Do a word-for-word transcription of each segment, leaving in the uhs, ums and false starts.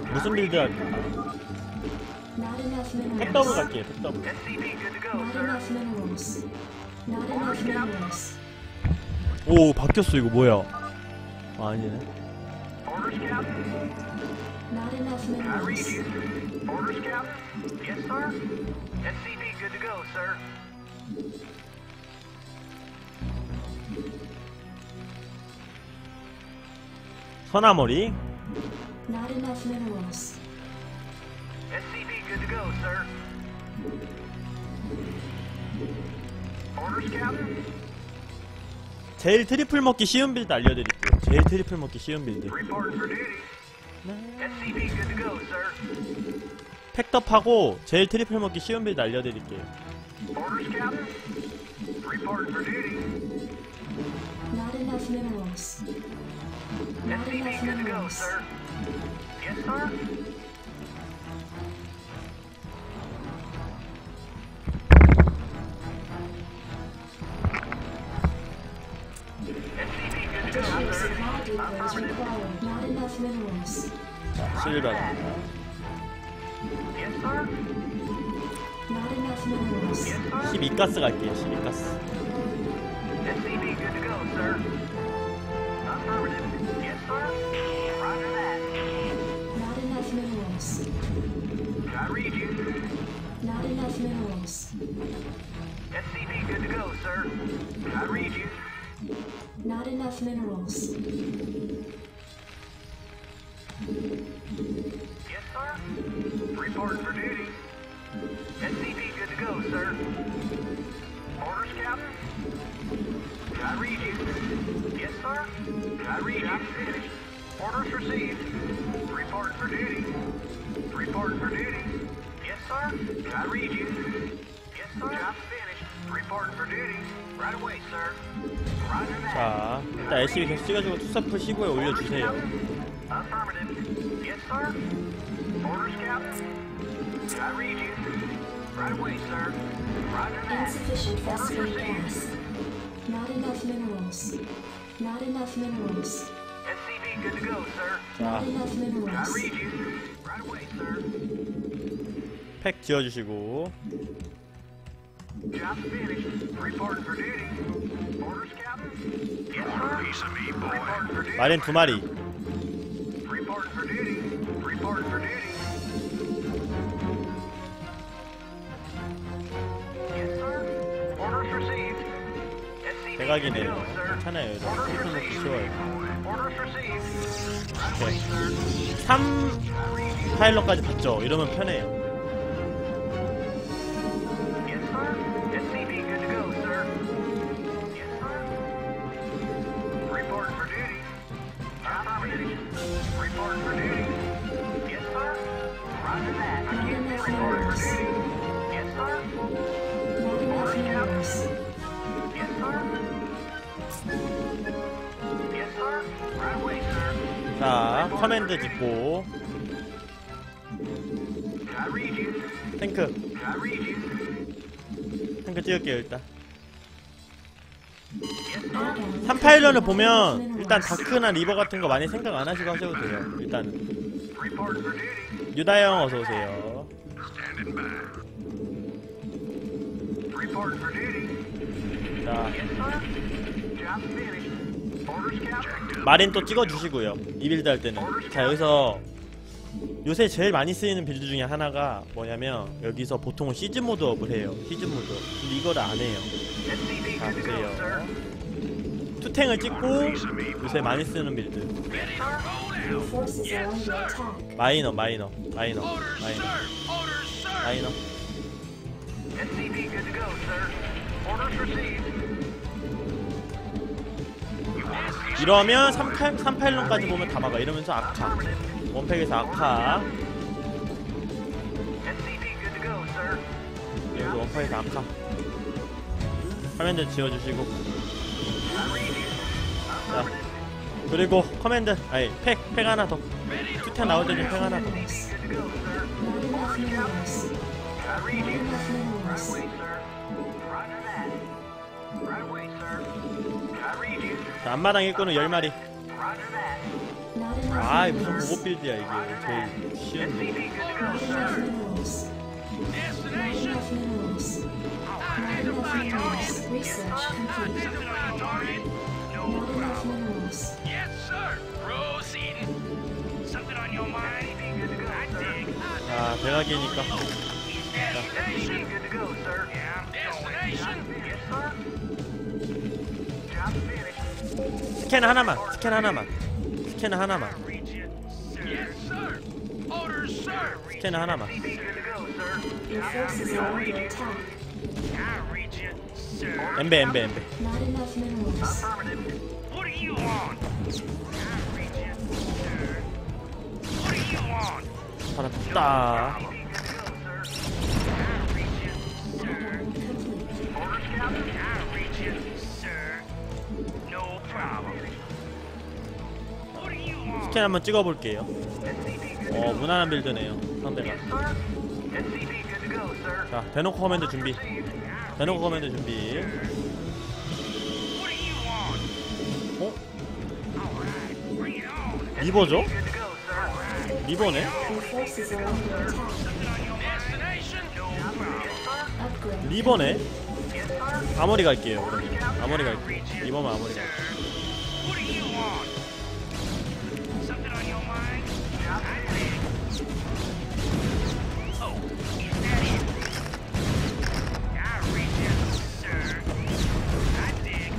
무슨 빌드 할까? 팩더블 갈게요. 팩더블. 오, 바뀌었어. 이거 뭐야? 아, 아니네. 서나머리. Not enough minerals. S C V good to go, sir. Orders, Captain. 제일 트리플 먹기 쉬운 빌드 알려드릴게요. 제일 트리플 먹기 쉬운 빌드. Report for duty. S C V good to go, sir. 팩더하고 제일 트리플 먹기 쉬운 빌드 알려드릴게요. Orders, Captain. Report for duty. Not enough minerals. Not S C V enough good to go, minerals. sir. Yes, sir. Additional supply depots required. Not enough minerals. 자, 실버. Yes, sir. Not enough minerals. Yes, sir. 십이 가스 갈게요. 십이 가스. S C V good to go, sir. Affirmative. Yes, sir. Roger that. Not enough minerals. I read you. Not enough minerals. S C V good to go, sir. I read you. Not enough minerals. Yes, sir. Report for duty. S C V good to go, sir. Orders, Captain. I read you. Yes, sir. I read you. Finished. Orders received. Report for duty. Report for duty. Yes, sir. I read you. Yes, sir. Job finished. Report for duty. Right away, sir. Roger that. 자, 일단 엘씨비 계속 찍어주고 투서프 시구에 올려주세요. Affirmative. Yes, sir. Orders, Captain. I read you. Right away, sir. Roger that. Insufficient phosphate gas. Not enough minerals. Not enough minerals. S C V good to go, sir. 자, Not enough I minerals. read you. Right away, sir. 팩 지어주시고. Job finished. Report for duty. Orders, Captain. Yes, sir. Piece of me, boy. Report for duty. 마린 두 마리. Report for duty. Report for duty. Yes, sir. Orders received. S C V good to 대각이네요. go, sir. 괜찮아요. 이거 Orders 트리플 먹기 received. 쉬워요. Orders received. Right away, 오케이. sir. 삼 파일럿까지 봤죠? 이러면 편해요. Yes, sir. S C V good to go, sir. Yes, sir. Report for duty. Affirmative. Report for duty. Yes, sir. Roger that. I can't see report for duty. Yes, sir. Not enough minerals. Yes, sir. Yes, sir. Right away, sir. 자, 커맨드 짓고. I read you. 탱크. I read you. 탱크 찍을게요, 일단. Yes, sir. 삼 파일럿을 보면 일단 다크나 리버 같은 거 많이 생각 안 하시고 하셔도 돼요. 일단은. Report for duty. 유다형 어서오세요. Standing by. Report for duty. 자, Yes, sir. Job finished. Orders, Captain. 마린 또 찍어주시고요. 이 빌드 할 때는. 자, 여기서 요새 제일 많이 쓰이는 빌드 중에 하나가 뭐냐면 여기서 보통은 시즌 모드업을 해요. 시즌 모드업. 근데 이거를 안 해요. S C V 자, good to go, 보세요. sir. 투탱을 찍고 요새 많이 쓰는 빌드. Yes, sir. Your forces are under attack. 마이너, 마이너, 마이너, 마이너, 마이너. S C V good to go, sir. Orders received. 이러면 삼 파일, 삼 파일럿까지 보면 다 막아. 이러면서 아카. 원팩에서 아카. S C V good to go, sir. 여기서 원팩에서 아카. 커맨드 지어주시고. 자, 그리고 커맨드, 아니, 팩, 팩 하나 더. 투탱 나올 때는 팩 하나 더. Good to go, sir. Not enough minerals. I read Not you. enough Right minerals. away, sir. Roger that. Right away, sir. I read you. 자, 앞마당 일꾼은 열 마리. Roger that. Not enough 아 무슨 minerals. 보급 빌드야 이게 제일 쉬운 거. Not enough minerals. Not enough minerals. Not enough minerals. Research complete. Not enough minerals. Yes, sir. Proceeding. Something on your mind? I dig. 아 대각이니까 Destination. Good to go, sir. Yeah. Destination. Yes, sir. Job finished. 스캔 하나만 스캔 하나만 스캔 하나만 Yes, sir. Orders, sir. 스캔 하나만. Good to go, sir. Your forces are under attack. I read you, sir. 엠베 엠베 엠베. Not enough minerals. Affirmative. What do you want? I read you, sir. What do you want? 살았다. Good to go, sir. I read you, sir. Complete. Orders, Captain. I read you, sir. No problem. What do you want? 스캔 한번 찍어볼게요. S C B good to 어 go. 무난한 빌드네요 상대가. Yes, sir. S C B good to go, sir. 자 대놓고 커맨드 준비. 대놓고 커맨드 준비. What do you want? 어? All right, bring it on. 리버죠? Good to go, sir. 리버네? Your forces are under attack. Destination? No problem. Yes, sir. Upgrade. 리버네? Yes, sir. 아머리 갈게요 그러면. 아머리 갈게요. 리버면 아머리 갈게요. What do you want? Something on your mind? I think. Oh, is that it? I read you, sir. I dig.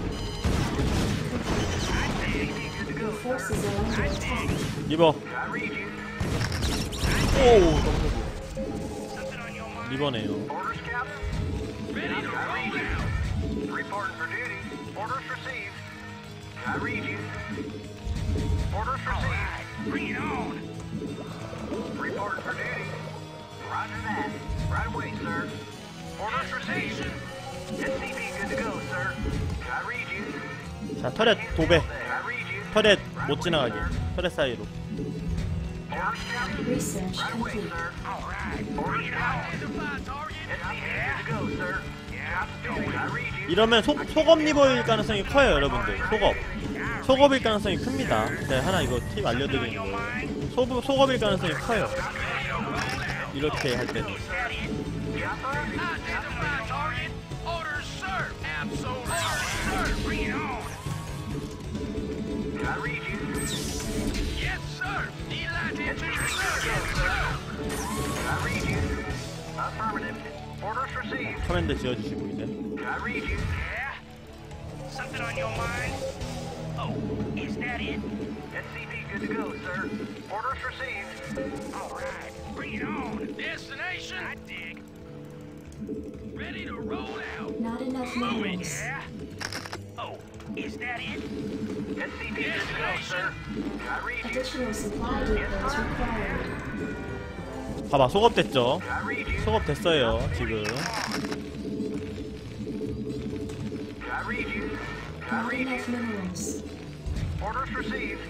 I dig. Good to Your go. forces are under attack. 리버. I read you. 오 Something on your mind? 리버네요. Orders, Captain. Ready to roll out. Reporting for duty. Orders received. I read you. Orders received. Bring it on. Reporting for duty. Roger that. Right away, sir. Orders received. S C B good to go, sir. I read you. 자 터렛 도배. I read you. 터렛 못 지나가게. 터렛 사이로. Orders, Captain. Research Right away, complete. sir. All right. Orders, Captain. S C B good to go, sir. Job finished. I read you. 이러면 속, 속업 리버일 가능성이 커요 여러분들. 속업. 속업일 가능성이 큽니다. 제가 하나 이거 팁 알려드리는 거예요. 소, 속업일 가능성이 커요. 이렇게 할 때는. Identify target. Orders, sir. Absolutely. Sir, bring it on. I read you. Yes, sir. Delighted to serve. Yes, sir. I read you. Affirmative. Orders received. 커맨드 지어주시고 이제. I read you. Yeah. Something on your mind? Oh, is that it? S C B good to go, sir. Orders received. All right. Bring it on. Destination? I dig. Ready to roll out. Not enough minerals. Yeah. Oh, is that it? S C B good to go, sir. I read you. Additional supply depots required. 봐봐 속업 됐죠? I read you. 속업 됐어요 지금. I read you. I Not read you. enough minerals. Orders received.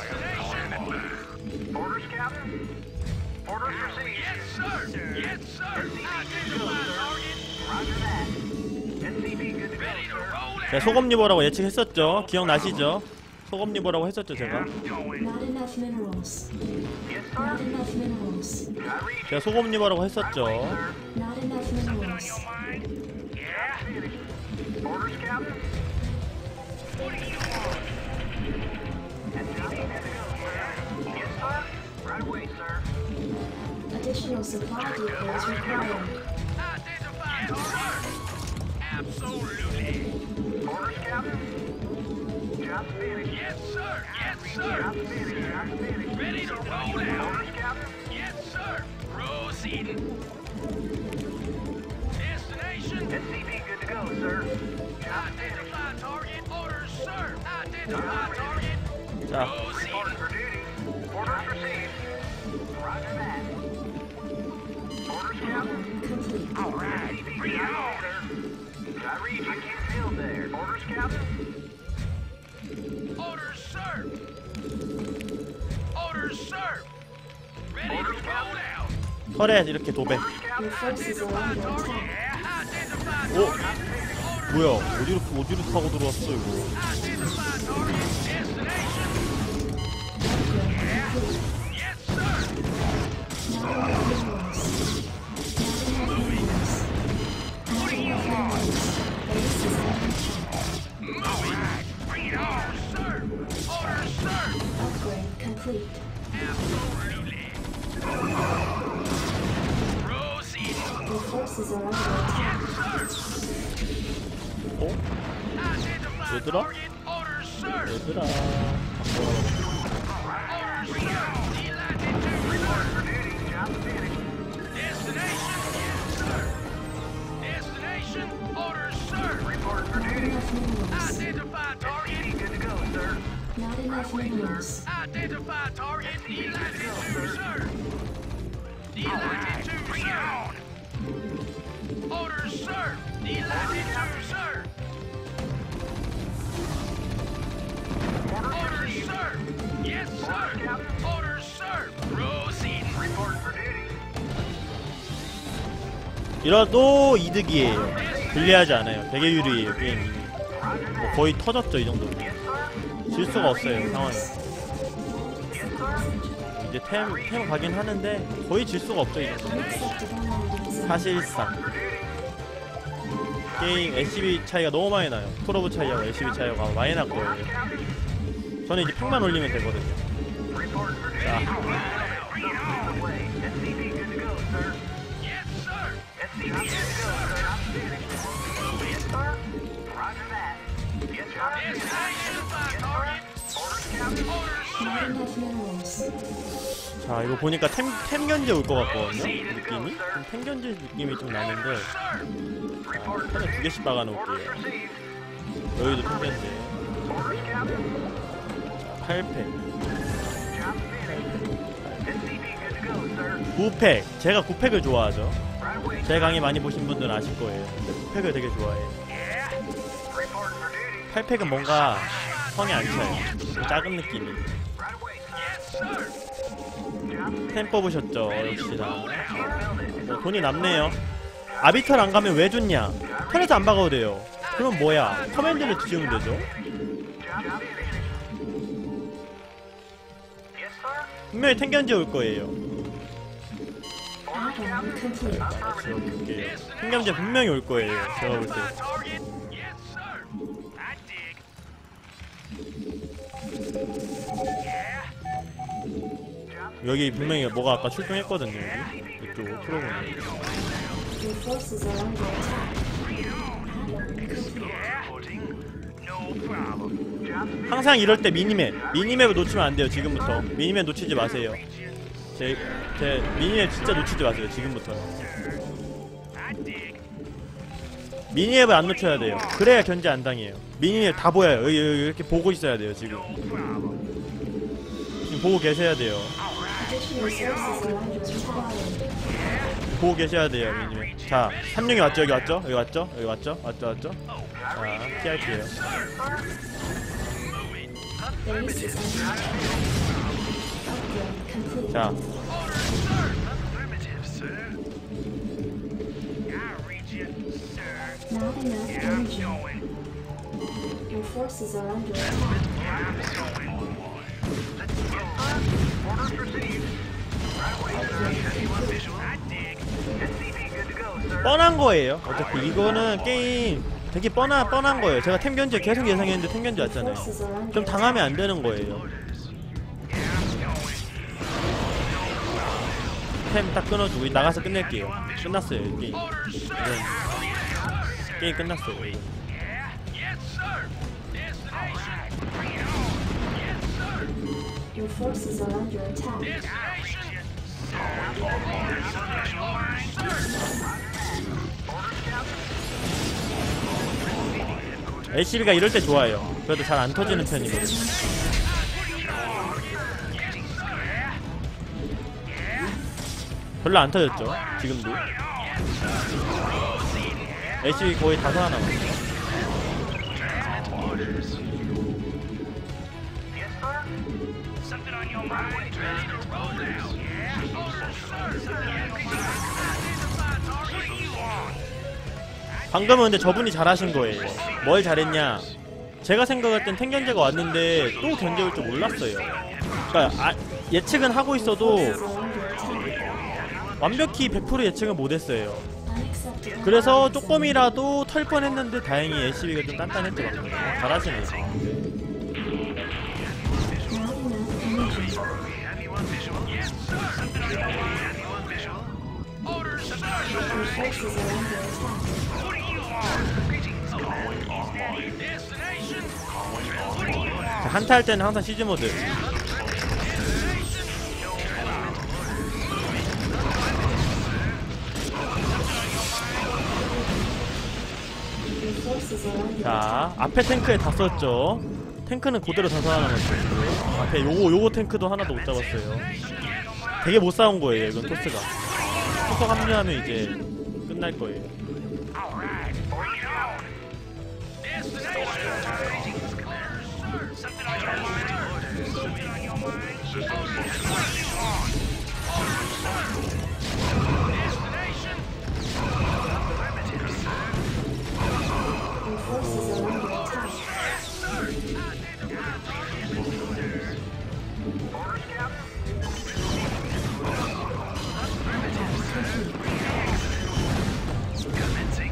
Orders, Captain. Orders received. Yes, sir. Yes, sir. Identify target. Roger that. S C B good to go, sir. 네, 속업 리버라고 예측했었죠. 기억나시죠? 속업 리버라고 했었죠 제가. Not enough minerals. Yes, Not sir. enough minerals. I read 제가 속업 리버라고 했었죠. Not enough minerals. you. Yeah. Orders, Captain. What do you want? S C B good to go, sir. Yes, sir. Right away, sir. Additional supply depots required. Identify target. Absolutely. Orders, Captain. Job finished. Yes, sir. Yes, sir. Job finished. Job finished. Ready to roll out. Orders, Captain. Yes, sir. Proceeding. Destination. S C B good to go, sir. Job Identify target. Orders, sir. Identify target. 자 Reporting for duty. Orders received. Roger that. Orders, Captain. Complete. All right. Bring it on, sir. I read you. I can't feel there. Orders, Captain. Orders, sir. Orders, sir. Ready to roll out. 터렛 이렇게 도배. Orders, Your Captain. forces are under attack. Yeah, identify 오 target. 뭐야 어디로 어디로 타고 들어왔어 이거. Identify target. Destination. Upgrade. complete. Your forces are under attack. 어? 얘들아? 얘들아. Not enough minerals. Not enough minerals. Identify target. Elected to, sir. Elected to, sir. Orders, sir. Elected to, sir. Orders, sir. Yes, sir. Orders, sir. Proceed. Report for duty. 이러도 이득이에요. 불리하지 않아요. 되게 유리해요 게임이. 뭐 거의 터졌죠 이 정도면. 질 수가 없어요 상황이. 이제 템, 템 가긴 하는데 거의 질 수가 없죠 이 정도면. Unacceptable landings. 사실상 게임 에스씨비 차이가 너무 많이 나요. 프로브 차이하고 에스씨비 차이가 많이 났거든요. 저는 이제 팩만 올리면 되거든요. 자, Not enough minerals. 자 이거 보니까 템, 템 견제 올 것 같거든요 느낌이? 템 견제 느낌이 좀 나는데 자, 템을 두 개씩 박아 놓을게요. 여기도 템 견제. 자, 팔 팩 구 팩. 제가 구 팩을 좋아하죠. 제 강의 많이 보신 분들은 아실 거예요. 근데 구 팩을 되게 좋아해요. 팔 팩은 뭔가 성에 안 차요. 좀 작은 느낌이. 템 뽑으셨죠 역시나. 뭐 돈이 남네요. 아비터를 안 가면 왜 좋냐? 턴에서 안 박아도 돼요. 그럼 뭐야? 커맨드를 지으면 되죠. 분명히 탱견제 올 거예요. Add-on complete. 지워볼게요. 탱견제 분명히 올 거예요. 제가 볼 때. 여기 분명히 뭐가 아까 출동했거든요. 여기 이쪽 프로그램. Your forces are under attack. 항상 이럴 때 미니맵 미니맵을 놓치면 안 돼요. 지금부터 미니맵 놓치지 마세요. 제, 제 미니맵 진짜 놓치지 마세요. 지금부터 미니맵을 안 놓쳐야 돼요. 그래야 견제 안 당해요. 미니맵 다 보여요. 여기, 여기 이렇게 보고 있어야 돼요. 지금 지금 보고 계셔야 돼요. Additional forces are under attack. 보고 계셔야 돼요. 미니맵. 자, 삼룡이 왔죠? 여기 왔죠? 여기 왔죠? 여기 왔죠? 왔죠? 왔죠? 자, 피할게요. Base is under attack. Upgrade complete. 자, Not enough energy. Your forces are under attack. 뻔한 거예요. 어차피 이거는 게임 되게 뻔한 뻔한 거예요. 제가 템 견제 계속 예상했는데 템 견제 왔잖아요. Forces are under 좀 당하면 안 되는 거예요. 템 딱 끊어주고 나가서 끝낼게요. 끝났어요 이 게임. 이건 게임 끝났어요. Your forces are under attack. 엘씨비가 이럴 때 좋아요. 그래도 잘 안 터지는 편이거든요. 별로 안 터졌죠 지금도. 엘씨비 거의 다소 하나 남았어요. 방금은 근데 저분이 잘하신 거예요. 뭘 잘했냐? 제가 생각할 땐 탱견제가 왔는데 또 견제 올 줄 몰랐어요. 그러니까 아, 예측은 하고 있어도 완벽히 백 퍼센트 예측은 못했어요. Unacceptable. 그래서 조금이라도 털 뻔했는데 다행히 엘씨비가 좀 단단했죠. 잘하시네요. Not enough energy. forces are under attack. What do you want? Greetings, Commander. Destination. What do you want? 자, 한타 할 때는 항상 시즈 모드. Your forces are under attack. 자, 앞에 탱크에 다 썼죠. 탱크는 그대로 다 살아남았어요. 앞에 요거 요거 탱크도 하나도 못 잡았어요. 되게 못 싸운 거예요, 이건 토스가. 토스 합류하면 이제 끝날 거예요. Alright. Where you going? Destination. Greetings, Commander. Sir, something on your mind? Something on your mind? What do you want? Orders, sir. Destination. Affirmative, sir. Your forces are under attack. Yes, sir. Identify target. Orders, Captain. Commencing.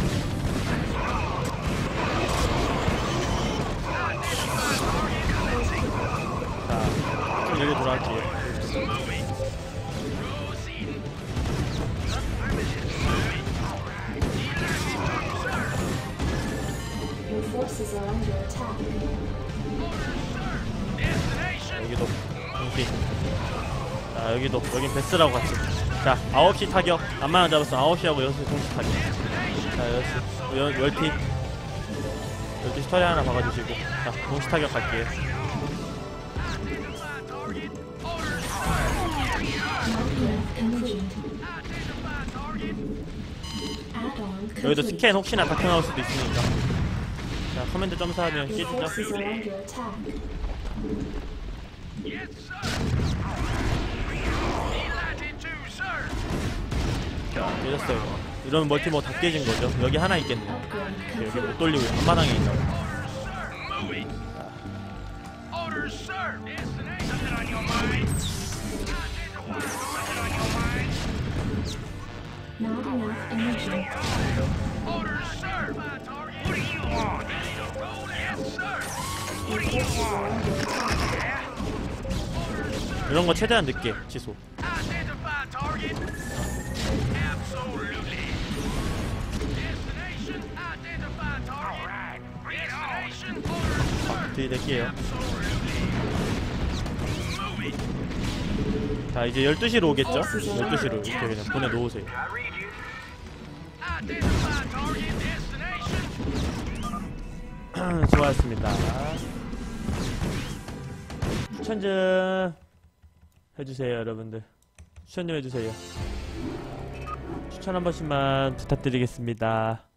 자, 좀 여기 돌아갈게요. Your forces are under attack. 여기도 동시. 자, 여기도 여긴 베스라고 같이. 자, 아홉 시 타격. 안마랑 잡았어. 아홉 시하고 여섯 시 동시 타격. 자, 여섯 시. 열, 열티. 열두 시 털에 하나 박아주시고. 자, 동시 타격 갈게요. Unlock complete. Add-on 여기도 complete. 스캔 혹시나 다크 나올 수도 있으니까. 자, 커맨드 점사하면 Your 깨지죠. forces are under attack. Yes, sir. Delighted to, sir. 자, 깨졌어요. 이러면 멀티 뭐 다 깨진 거죠. 여기 하나 있겠네요. Upgrade 여기 못 complete. 돌리고 한바닥에 있나고. Moving. Orders, sir. Destination. Something on your mind? Something on your mind? Not enough energy. Orders, sir. What do you want? Yes, sir. Your forces are under attack. 이런 거 최대한 늦게 취소. Identify target. Absolutely. Destination. Identify target. All right. Destination. Orders, sir. 들이댈게요. 자, 이제 열두 시로 오겠죠? 열두 시로 이렇게 그냥 보내놓으세요. I read you. Identify target. Destination. 수고하셨습니다. 추천 좀 해주세요, 여러분들. 추천 좀 해주세요. 추천 한 번씩만 부탁드리겠습니다.